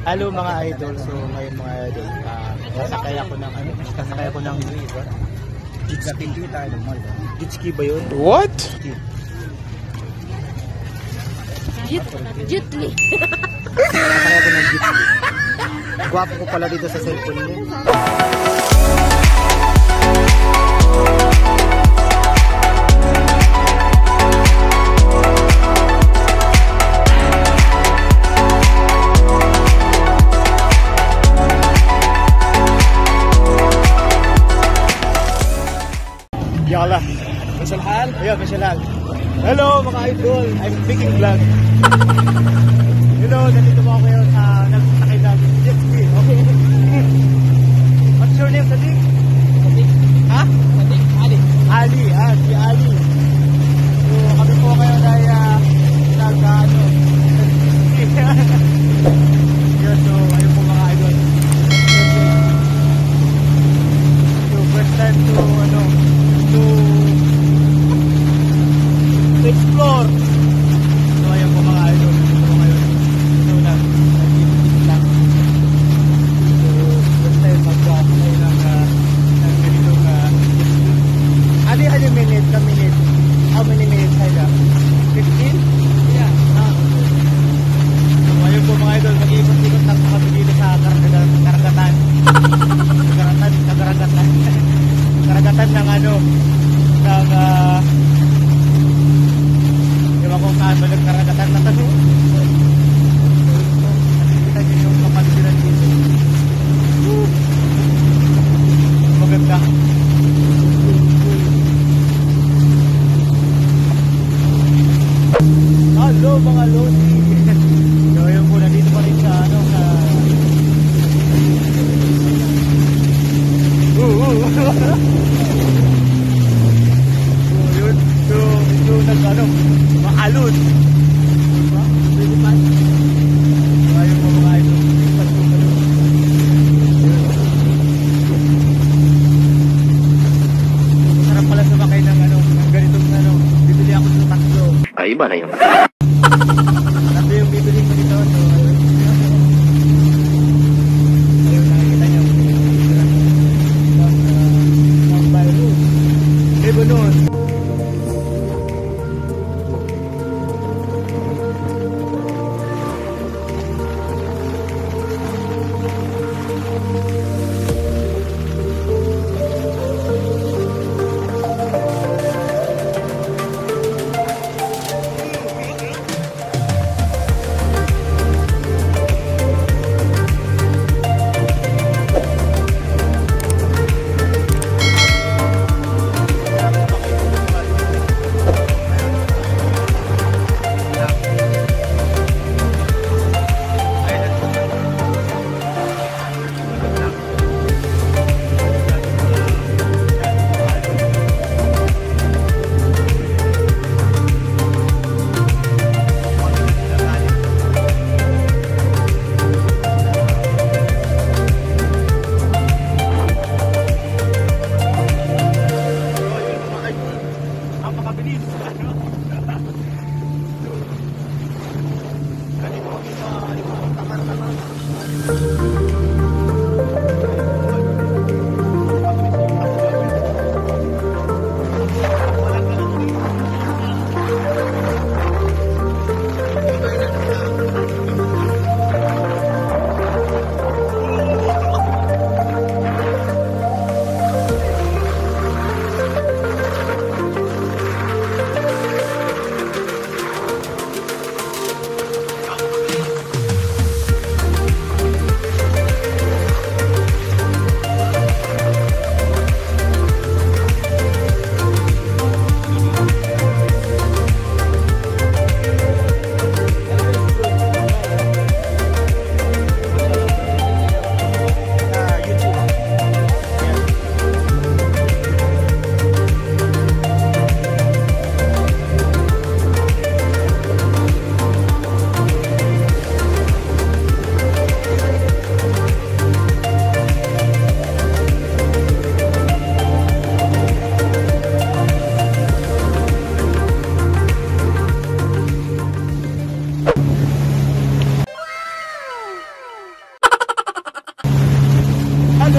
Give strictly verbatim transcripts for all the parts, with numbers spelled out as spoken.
Hello mga idol, so ngayon mga idol, uh, sasakay ako ng ano, sasakay ako ng jet ski. Jet ski ba yun? What? Jet, jet ski. Sasakay ako ng jet ski. Gwapo ko pala dito sa cellphone niya. Yala. Masalhal? Yeah, masalhal. Hello mga idol, I'm making vlog. Hello, nandito mo ako ngayon sa uh, nagsasakay ng jet ski. Okay. What's your name, Sadik? Sadik. Ha? Sadik. Ali. Ali, ah, si Ali. So, kami po ngayon ay uh, nag, uh, ano, jet ski. Yun, so, ayun po mga idol. So, first time to, ano, to explore. So ayun po mga idol, ito ngayon. So nag-titig lang. So first time mag-walk ngayon ng ng ganitong ano yung minute na minute? How many minutes Haida? fifteen? Yeah. Ah. So ayun po mga idol, mag-iikot-ikot lang po kami dito sa karagatan. Karagatan. Karagatan. Karagatan. Karagatan ng ano, ng uh, ewan kung saan ba nagkaragatan na tanong. Nakikita nyo yung kapaligiran dito. Maganda. Hello mga lodi. So yun po, nandito pa rin sa ano, sa uh, uh. So yun.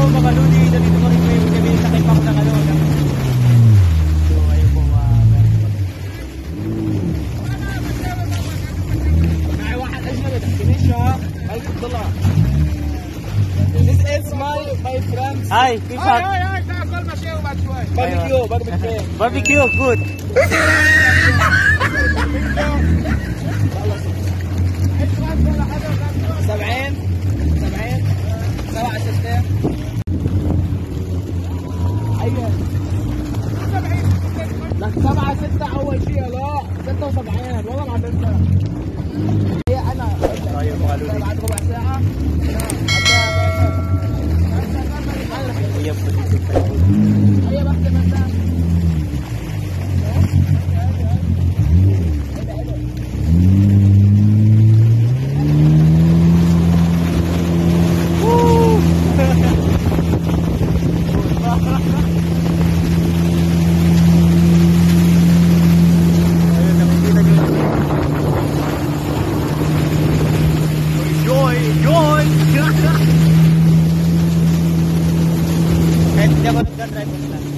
mga lodi, dito pa rin po yung sabihin sa kipak ng ano. ng- So ayun po mga This is my my friends. Hi, kipak. Barbecue, barbecue. Barbecue, good. سبعين سبعين سبعة ستة أيوة لك سبعة ستة أول شيء لا ستة وسبعين والله ما عملتها هي أنا Ayun mga lodi. بعد ربع ساعة Ayan po dito pa yun. هي واحدة مثلا Ayun, nakikita nyo. Enjoy! Enjoy! Kahit hindi ako nag-drive ko na.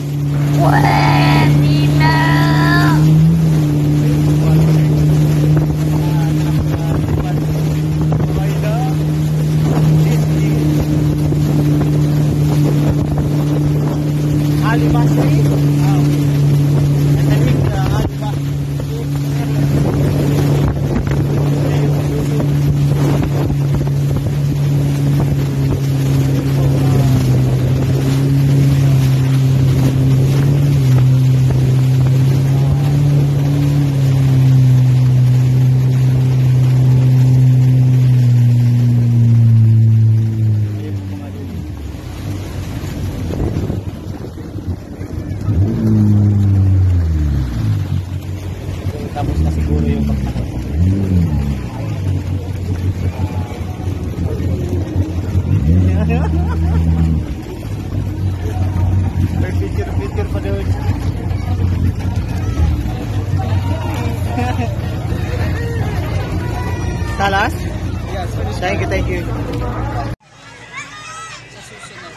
Alibasri? Ah, okay. Natalig na Alibasri. Tapos na siguro yung pagtakot. May picture picture pa doon. Salas? Yes, finish. Thank you, thank you. Sa susunod.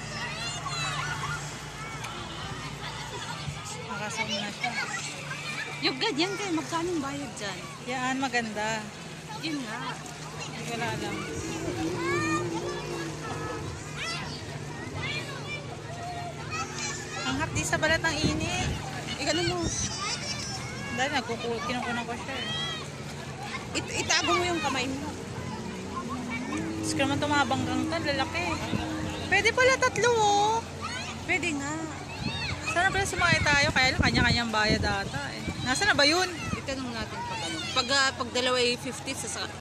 Nakasama na siya. Yung ganyan kayo, magkano yung bayad dyan? Yan, maganda. Yun nga. Hindi ko na alam. Ang hapdi sa balat ng ini. Ikaw mo, Dahil nagkukul, kinukunan ko siya eh. it itago mo yung kamay mo. Tapos ka naman tumabang kang tan, lalaki. Pwede pala tatlo oh. Pwede nga. Sana pala sumakay tayo, kaya lang kanya-kanyang bayad ata eh. Nasaan na ba yun? Itanong natin pag ano. Pag, ah, pag dalawa ay fifty, sa